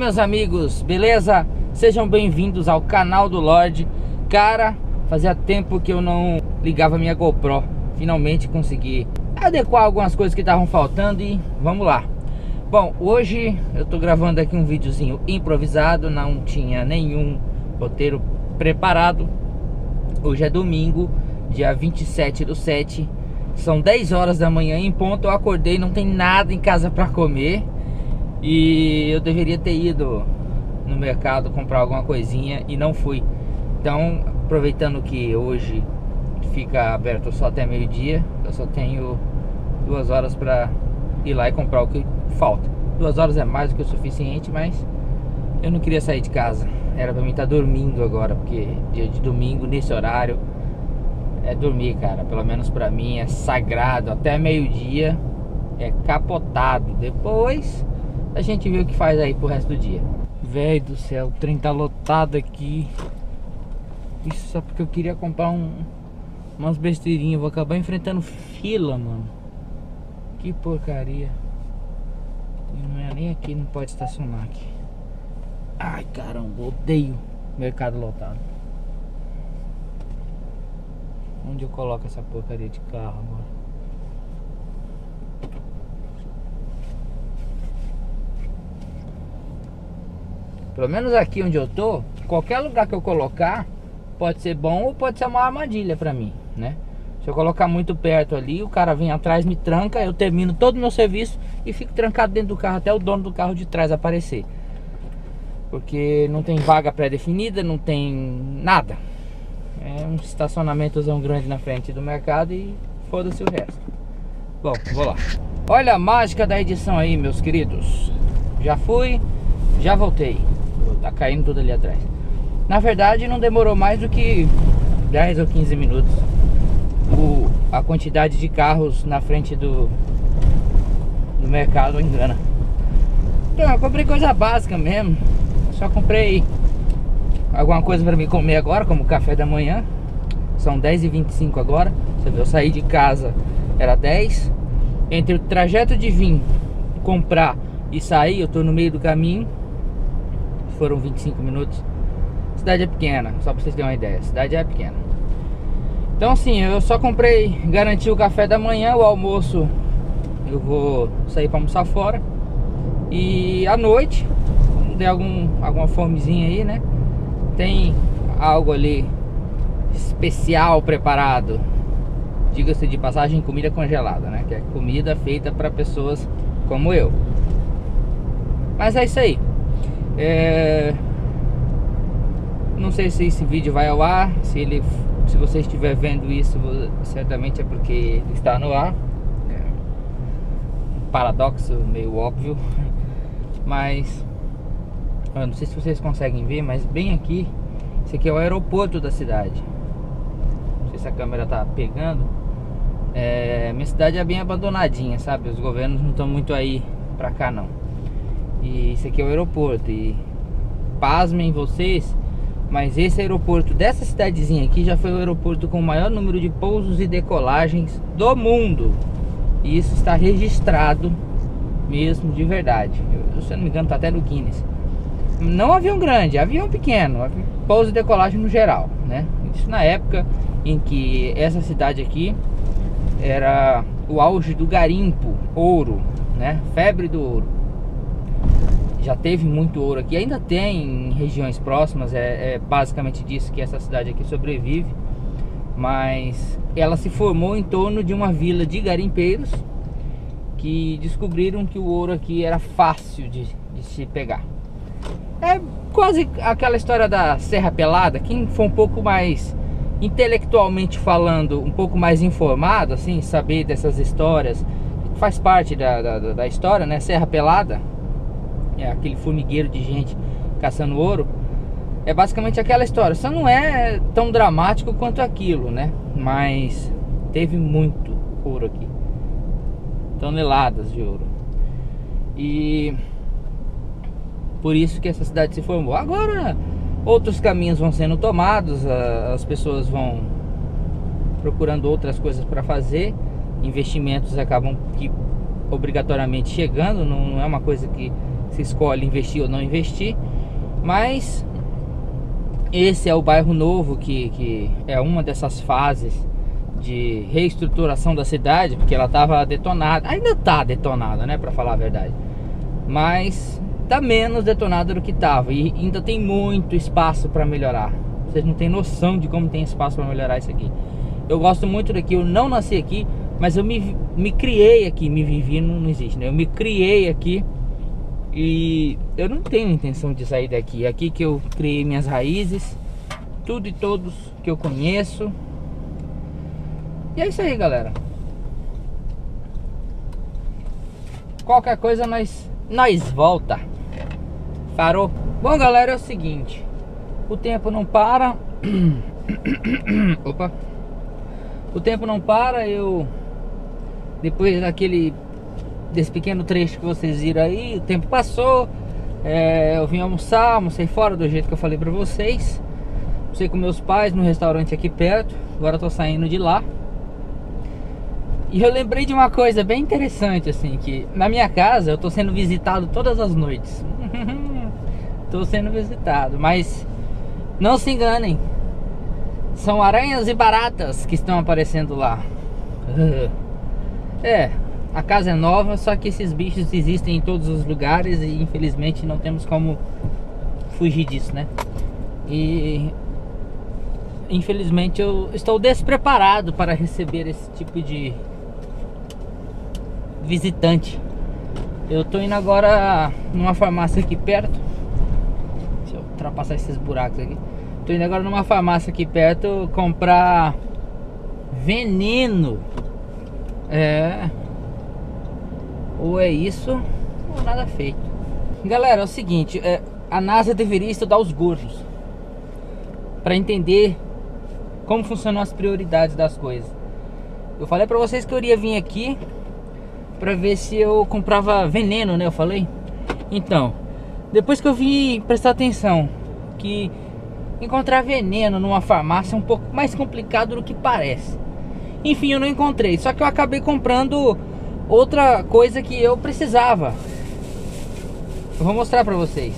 meus amigos, beleza? Sejam bem-vindos ao canal do Lorde. Cara, fazia tempo que eu não ligava minha GoPro. Finalmente consegui adequar algumas coisas que estavam faltando e vamos lá. Bom, hoje eu tô gravando aqui um videozinho improvisado, não tinha nenhum roteiro preparado. Hoje é domingo, dia 27/7, são 10 horas da manhã em ponto. Eu acordei, não tem nada em casa pra comer e eu deveria ter ido no mercado comprar alguma coisinha e não fui. Então, aproveitando que hoje fica aberto só até meio-dia, eu só tenho 2 horas pra ir lá e comprar o que falta. 2 horas é mais do que o suficiente, mas eu não queria sair de casa. Era pra mim estar dormindo agora, porque dia de domingo, nesse horário, é dormir, cara. Pelo menos pra mim é sagrado. Até meio-dia é capotado. Depois a gente vê o que faz aí pro resto do dia. Velho do céu, o trem tá lotado aqui. Isso só porque eu queria comprar umas besteirinhas. Vou acabar enfrentando fila, mano. Que porcaria. Não é nem aqui, não pode estacionar aqui. Ai, caramba, odeio mercado lotado. Onde eu coloco essa porcaria de carro agora? Pelo menos aqui onde eu tô, qualquer lugar que eu colocar pode ser bom ou pode ser uma armadilha pra mim, né? Se eu colocar muito perto ali, o cara vem atrás, me tranca, eu termino todo o meu serviço e fico trancado dentro do carro até o dono do carro de trás aparecer. Porque não tem vaga pré-definida, não tem nada. É um estacionamentozão grande na frente do mercado e foda-se o resto. Bom, vou lá. Olha a mágica da edição aí, meus queridos. Já fui, já voltei. Tá caindo tudo ali atrás. Na verdade não demorou mais do que 10 ou 15 minutos. A quantidade de carros na frente do mercado engana. Então, eu comprei coisa básica mesmo. Só comprei alguma coisa para me comer agora, como café da manhã. São 10h25 agora. Você vê, eu saí de casa, era 10. Entre o trajeto de vir comprar e sair, eu tô no meio do caminho. Foram 25 minutos. A cidade é pequena, só pra vocês terem uma ideia. A cidade é pequena. Então assim, eu só comprei, garanti o café da manhã. O almoço eu vou sair pra almoçar fora. E à noite, quando der alguma fomezinha aí, né, tem algo ali especial preparado. Diga-se de passagem, comida congelada, né, que é comida feita para pessoas como eu. Mas é isso aí. Não sei se esse vídeo vai ao ar. Se você estiver vendo isso, certamente é porque ele está no ar. Um paradoxo meio óbvio. Mas eu não sei se vocês conseguem ver, mas bem aqui, esse aqui é o aeroporto da cidade. Não sei se a câmera tá pegando. Minha cidade é bem abandonadinha, sabe? Os governos não estão muito aí pra cá não. E esse aqui é o aeroporto. E pasmem vocês, mas esse aeroporto dessa cidadezinha aqui já foi o aeroporto com o maior número de pousos e decolagens do mundo. E isso está registrado mesmo, de verdade. Se eu não me engano, tá até no Guinness. Não avião grande, avião pequeno, pouso e decolagem no geral, né? Isso na época em que essa cidade aqui era o auge do garimpo, ouro, né? Febre do ouro. Já teve muito ouro aqui, ainda tem em regiões próximas. É basicamente disso que essa cidade aqui sobrevive. Mas ela se formou em torno de uma vila de garimpeiros que descobriram que o ouro aqui era fácil de se pegar. É quase aquela história da Serra Pelada. Quem for um pouco mais intelectualmente falando, um pouco mais informado, assim, saber dessas histórias, faz parte da história, né? Serra Pelada é aquele formigueiro de gente caçando ouro. É basicamente aquela história. Só não é tão dramático quanto aquilo, né? Mas teve muito ouro aqui, toneladas de ouro. E por isso que essa cidade se formou. Agora outros caminhos vão sendo tomados, as pessoas vão procurando outras coisas para fazer. Investimentos acabam que obrigatoriamente chegando. Não é uma coisa que Você escolhe investir ou não investir. Mas esse é o bairro novo, que é uma dessas fases de reestruturação da cidade, porque ela estava detonada. Ainda está detonada, né, para falar a verdade. Mas tá menos detonada do que estava. E ainda tem muito espaço para melhorar. Vocês não têm noção de como tem espaço para melhorar isso aqui. Eu gosto muito daqui. Eu não nasci aqui, mas eu me criei aqui. Me vivi não existe, né? Eu me criei aqui. E eu não tenho intenção de sair daqui. É aqui que eu criei minhas raízes. Tudo e todos que eu conheço. E é isso aí, galera. Qualquer coisa nós volta. Parou? Bom, galera, é o seguinte. O tempo não para. Opa. O tempo não para. Eu, depois desse pequeno trecho que vocês viram aí, o tempo passou. Eu vim almoçar, almocei fora do jeito que eu falei pra vocês. Almocei com meus pais no restaurante aqui perto. Agora eu tô saindo de lá. E eu lembrei de uma coisa bem interessante, assim, que na minha casa eu tô sendo visitado todas as noites. Tô sendo visitado, mas não se enganem, são aranhas e baratas que estão aparecendo lá. A casa é nova, só que esses bichos existem em todos os lugares e infelizmente não temos como fugir disso, né? E infelizmente eu estou despreparado para receber esse tipo de visitante. Eu tô indo agora numa farmácia aqui perto. Deixa eu ultrapassar esses buracos aqui. Tô indo agora numa farmácia aqui perto comprar veneno. Ou é isso ou nada feito. Galera, é o seguinte, a NASA deveria estudar os gordos para entender como funcionam as prioridades das coisas. Eu falei pra vocês que eu iria vir aqui pra ver se eu comprava veneno, né? Eu falei. Então, depois que eu vim prestar atenção que encontrar veneno numa farmácia é um pouco mais complicado do que parece. Enfim, eu não encontrei. Só que eu acabei comprando outra coisa que eu precisava. Eu vou mostrar pra vocês.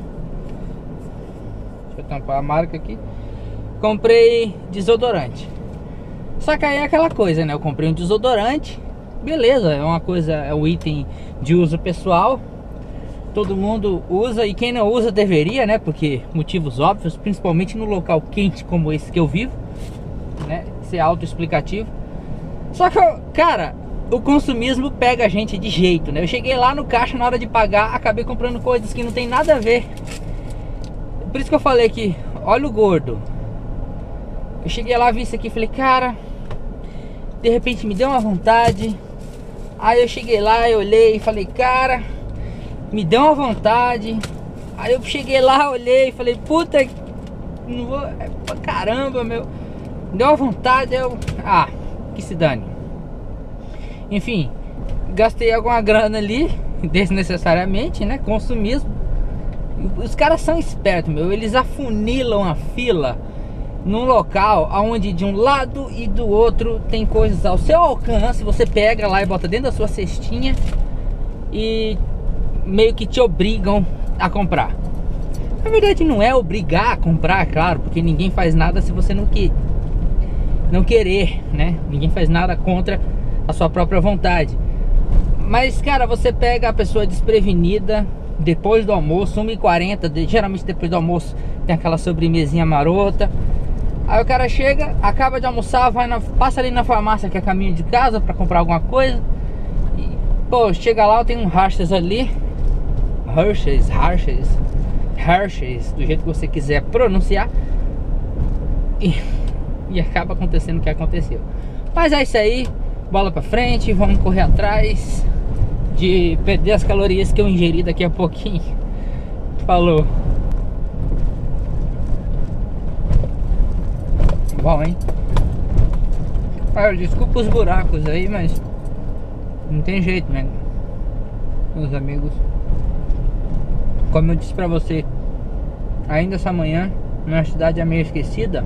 Deixa eu tampar a marca aqui. Comprei desodorante. Só que aí é aquela coisa, né? Eu comprei um desodorante. Beleza, é uma coisa, é um item de uso pessoal. Todo mundo usa e quem não usa deveria, né? Porque motivos óbvios, principalmente no local quente como esse que eu vivo, né? Isso é autoexplicativo. Só que, cara, o consumismo pega a gente de jeito, né? Eu cheguei lá no caixa na hora de pagar, acabei comprando coisas que não tem nada a ver. Por isso que eu falei que, olha o gordo. Eu cheguei lá, vi isso aqui e falei, cara, de repente me deu uma vontade. Aí eu cheguei lá, eu olhei e falei, cara, me deu uma vontade. Aí eu cheguei lá, olhei e falei, puta, não vou, caramba, meu, me deu uma vontade, que se dane. Enfim, gastei alguma grana ali, desnecessariamente, né, consumismo. Os caras são espertos, meu, eles afunilam a fila num local onde de um lado e do outro tem coisas ao seu alcance. Você pega lá e bota dentro da sua cestinha e meio que te obrigam a comprar. Na verdade não é obrigar a comprar, claro, porque ninguém faz nada se você não querer, né? Ninguém faz nada contra a sua própria vontade. Mas, cara, você pega a pessoa desprevenida depois do almoço, 1h40, geralmente depois do almoço tem aquela sobremesinha marota. Aí o cara chega, acaba de almoçar, passa ali na farmácia que é caminho de casa pra comprar alguma coisa. E, pô, chega lá, tem um Hershey's ali. Hershey's, do jeito que você quiser pronunciar. E acaba acontecendo o que aconteceu. Mas é isso aí, bola pra frente, vamos correr atrás de perder as calorias que eu ingeri daqui a pouquinho. Falou. Bom, hein? Desculpa os buracos aí, mas não tem jeito, né? Meus amigos, como eu disse pra você, ainda essa manhã, minha cidade é meio esquecida.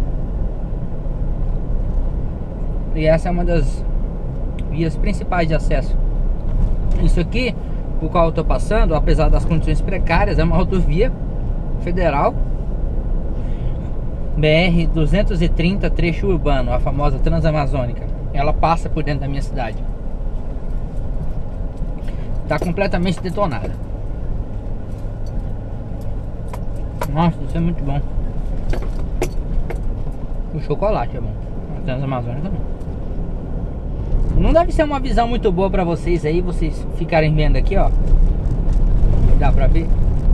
E essa é uma das vias principais de acesso. Isso aqui, por qual eu tô passando, apesar das condições precárias, é uma rodovia federal, BR-230, trecho urbano, a famosa Transamazônica. Ela passa por dentro da minha cidade. Tá completamente detonada. Nossa, isso é muito bom. O chocolate é bom. A Transamazônica também. Não deve ser uma visão muito boa pra vocês aí, vocês ficarem vendo aqui, ó. Dá pra ver?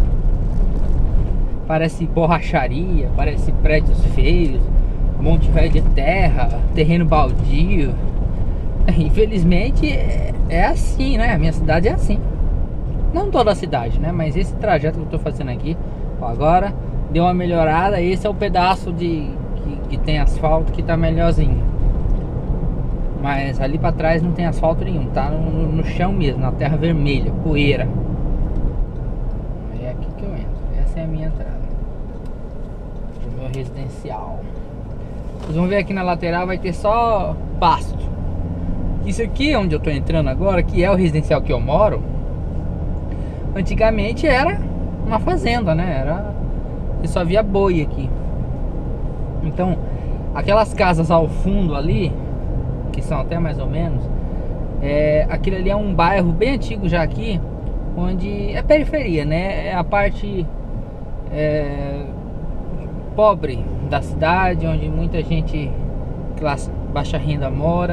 Parece borracharia, parece prédios feios, um monte velho de terra, terreno baldio. Infelizmente é assim, né? A minha cidade é assim. Não toda a cidade, né? Mas esse trajeto que eu tô fazendo aqui, ó, agora deu uma melhorada. Esse é o pedaço que tem asfalto que tá melhorzinho. Mas ali pra trás não tem asfalto nenhum, tá no chão mesmo, na terra vermelha, poeira. É aqui que eu entro, essa é a minha entrada do meu residencial. Vocês vão ver aqui na lateral vai ter só pasto. Isso aqui onde eu tô entrando agora, que é o residencial que eu moro, antigamente era uma fazenda, né? Você só via boi aqui. Então, aquelas casas ao fundo ali, que são até mais ou menos, aquele ali é um bairro bem antigo já aqui, onde é periferia, né? É a parte pobre da cidade, onde muita gente classe baixa renda mora.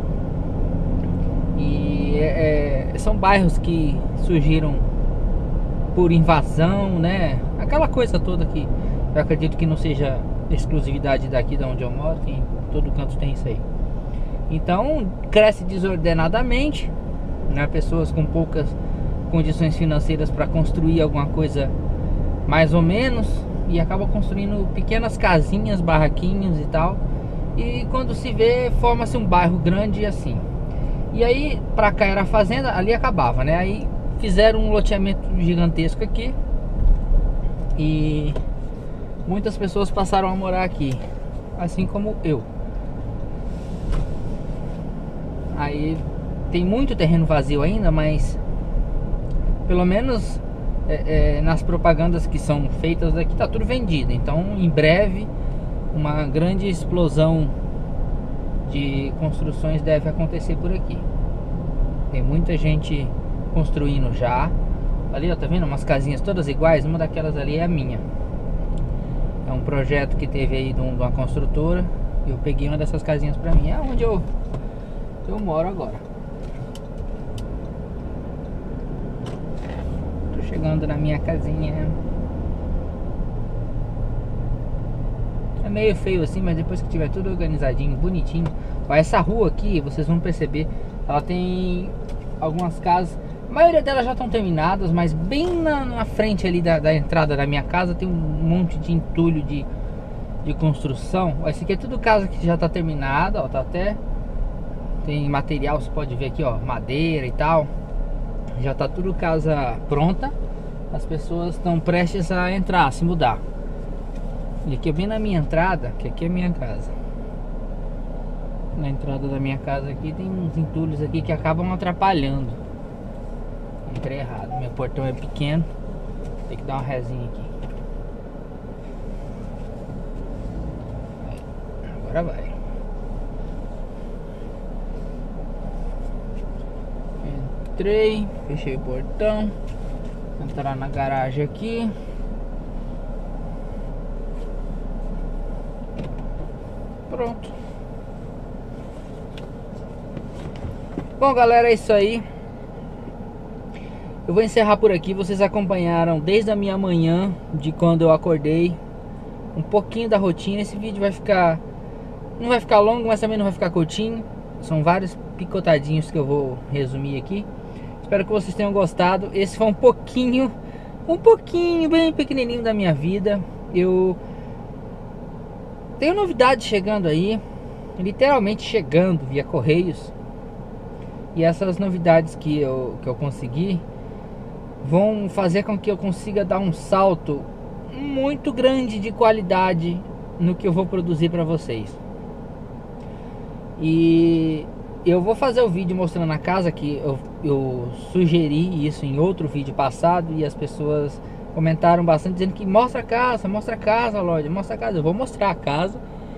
E são bairros que surgiram por invasão, né? Aquela coisa toda que eu acredito que não seja exclusividade daqui de onde eu moro, em todo canto tem isso aí. Então cresce desordenadamente, né? Pessoas com poucas condições financeiras para construir alguma coisa mais ou menos, e acaba construindo pequenas casinhas, barraquinhos e tal. E quando se vê, forma-se um bairro grande assim. E aí pra cá era a fazenda, ali acabava, né? Aí fizeram um loteamento gigantesco aqui e muitas pessoas passaram a morar aqui, assim como eu. Aí tem muito terreno vazio ainda, mas pelo menos nas propagandas que são feitas daqui tá tudo vendido. Então em breve uma grande explosão de construções deve acontecer por aqui. Tem muita gente construindo já. Ali, ó, tá vendo? Umas casinhas todas iguais. Uma daquelas ali é a minha. É um projeto que teve aí de uma construtora. Eu peguei uma dessas casinhas pra mim. É onde eu moro agora. Tô chegando na minha casinha. É meio feio assim, mas depois que tiver tudo organizadinho, bonitinho. Ó, essa rua aqui, vocês vão perceber, ela tem algumas casas. A maioria delas já estão terminadas, mas bem na frente ali da entrada da minha casa tem um monte de entulho de construção. Ó, esse aqui é tudo casa que já está terminada, ó, tá até tem material, você pode ver aqui, ó, madeira e tal. Já tá tudo casa pronta. As pessoas estão prestes a entrar, a se mudar. E aqui é bem na minha entrada, que aqui é a minha casa. Na entrada da minha casa aqui tem uns entulhos aqui que acabam atrapalhando. Entrei errado, meu portão é pequeno. Tem que dar uma resinha aqui. Agora vai. Entrei, fechei o portão. Entrar na garagem aqui. Pronto. Bom, galera, é isso aí. Eu vou encerrar por aqui. Vocês acompanharam desde a minha manhã, de quando eu acordei, um pouquinho da rotina. Esse vídeo vai ficar, não vai ficar longo, mas também não vai ficar curtinho. São vários picotadinhos que eu vou resumir aqui. Espero que vocês tenham gostado. Esse foi um pouquinho bem pequenininho da minha vida. Eu tenho novidades chegando aí, literalmente chegando via correios. E essas novidades que eu consegui vão fazer com que eu consiga dar um salto muito grande de qualidade no que eu vou produzir para vocês. E eu vou fazer o vídeo mostrando a casa, que eu sugeri isso em outro vídeo passado e as pessoas comentaram bastante dizendo que mostra a casa, Lorde, mostra a casa. Eu vou mostrar a casa.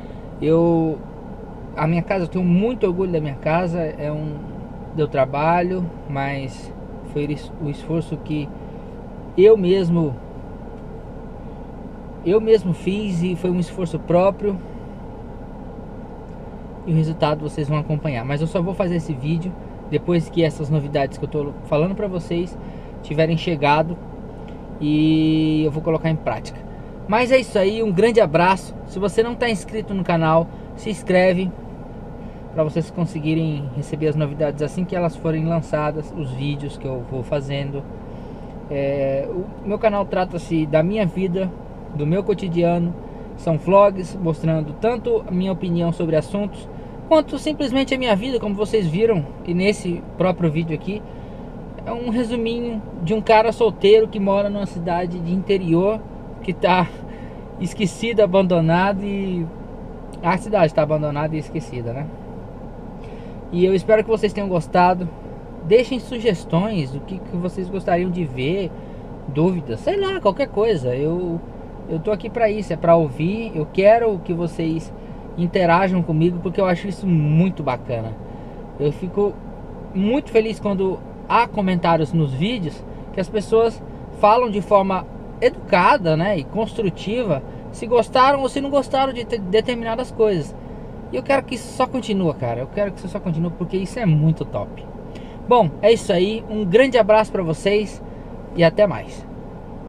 A minha casa, eu tenho muito orgulho da minha casa. Deu trabalho, mas foi o esforço que eu mesmo fiz, e foi um esforço próprio, e o resultado vocês vão acompanhar. Mas eu só vou fazer esse vídeo depois que essas novidades que eu tô falando pra vocês tiverem chegado, e eu vou colocar em prática. Mas é isso aí, um grande abraço. Se você não está inscrito no canal, se inscreve para vocês conseguirem receber as novidades assim que elas forem lançadas, os vídeos que eu vou fazendo. O meu canal trata-se da minha vida, do meu cotidiano. São vlogs mostrando tanto a minha opinião sobre assuntos, quanto simplesmente a minha vida, como vocês viram. E nesse próprio vídeo aqui é um resuminho de um cara solteiro que mora numa cidade de interior, que tá esquecida, abandonada, e a cidade está abandonada e esquecida, né? E eu espero que vocês tenham gostado. Deixem sugestões do que vocês gostariam de ver, dúvidas, sei lá, qualquer coisa. Eu tô aqui para isso, é para ouvir. Eu quero que vocês interajam comigo, porque eu acho isso muito bacana. Eu fico muito feliz quando há comentários nos vídeos que as pessoas falam de forma educada, né, e construtiva, se gostaram ou se não gostaram de determinadas coisas. E eu quero que isso só continue, cara. Eu quero que isso só continue, porque isso é muito top. Bom, é isso aí. Um grande abraço para vocês e até mais.